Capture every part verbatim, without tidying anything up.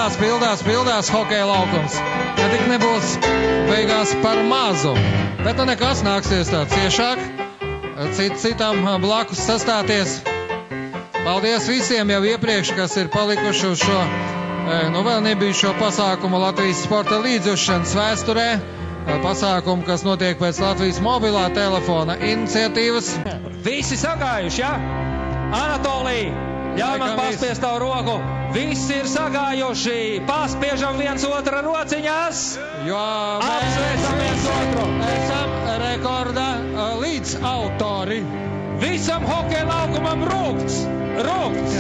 pildās, pildās, pildās hokeja laukums. Ja tik nebūs beigās par mazu. Bet nu nekas nāksies tā ciešāk, cit, citam blakus sastāties. Paldies visiem jau iepriekš, kas ir palikuši uz šo, nu vēl nebija šo pasākumu Latvijas sporta līdzjūšanas vēsturē. Pasākumu, kas notiek pēc Latvijas mobilā telefona iniciatīvas. Visi sagājuši, ja? Anatolij, ļauj man paspiest tavu roku. Visi ir sagājuši. Paspiežam viens otra rociņās. Jo Apsveicam viens otru. Esam rekorda līdzautori. Visam hokeja laukumam rūgts. Rūgts.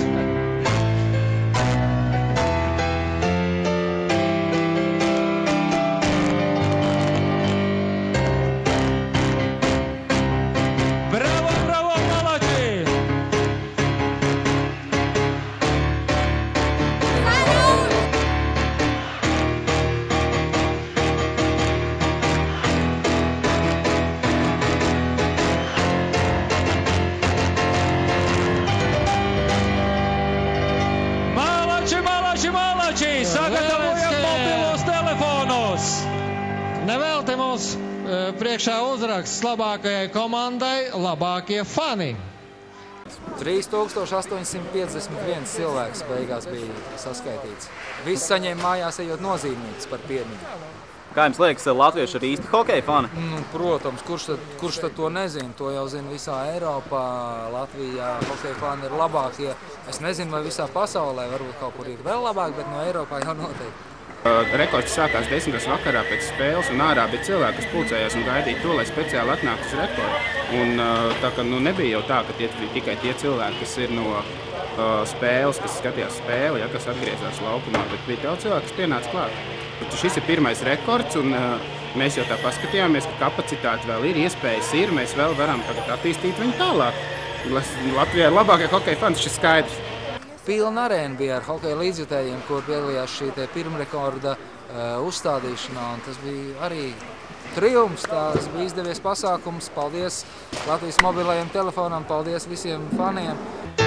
Sagatavojam mobilos telefonus! Nevelti mums priekšā uzraksts labākajai komandai labākie fani. trīs tūkstoši astoņsimt piecdesmit viens cilvēks beigās bija saskaitīts. Visi saņēma mājās ejot nozīmītas par piemiņu. Kā jums liekas, latvieši ir īsti hokeja fani? Nu, protams, kurš tad, kurš tad to nezina? To jau zina visā Eiropā. Latvijā hokeja fani ir labākie. Es nezinu, vai visā pasaulē, varbūt kaut kur ir vēl labāk, bet no Eiropā jau noteikti. Rekords sākās desmitos vakarā pēc spēles, un ārā bija cilvēki, kas pulcējās un gaidīja to, lai speciāli atnāktu uz rekordu. Un tā kā nu, nebija jau tā, ka tie tikai tie cilvēki, kas ir no uh, spēles, kas skatījās spēli, ja, kas atgriezās laukumā, bet bija daudz cilvēku, kas pienāca klāt. Šis ir pirmais rekords, un uh, mēs jau tā paskatījāmies, ka kapacitāte vēl ir, iespējas ir, mēs vēl varam tagad attīstīt viņu tālāk. Latvijā ir labākie hokeja fani, šis skaidrs. Pilna arēna bija ar hokeja līdzjutējiem, kur piedalījās šī te pirmrekorda uh, uzstādīšanā, un tas bija arī triumfs, tas bija izdevies pasākums. Paldies Latvijas mobilajiem telefonam, paldies visiem faniem.